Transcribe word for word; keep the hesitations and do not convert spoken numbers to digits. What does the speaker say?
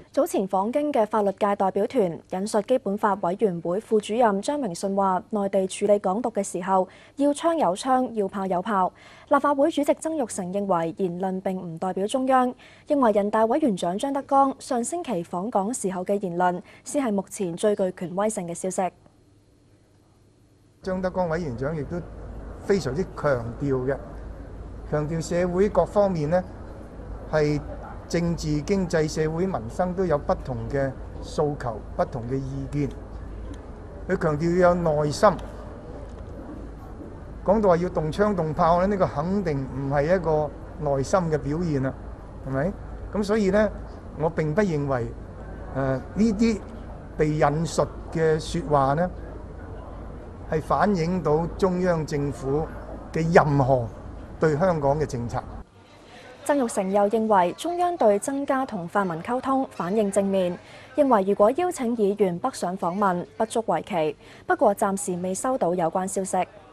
早前訪京嘅法律界代表團引述基本法委員會副主任張明信話：內地處理港獨嘅時候，要槍有槍，要炮有炮。立法會主席曾鈺成認為言論並唔代表中央，認為人大委員長張德江上星期訪港時候嘅言論，先係目前最具權威性嘅消息。 張德江委員長亦都非常之強調嘅，強調社會各方面呢係政治、經濟、社會、民生都有不同嘅訴求、不同嘅意見。佢強調要有耐心。講到話要動槍動炮咧，呢個肯定唔係一個耐心嘅表現啦，係咪？咁所以呢，我並不認為誒呢啲被引述嘅説話呢係反映到中央政府嘅任何對香港嘅政策。 曾鈺成又認為中央對增加同泛民溝通反應正面，認為如果邀請議員北上訪問，不足為奇。不過暫時未收到有關消息。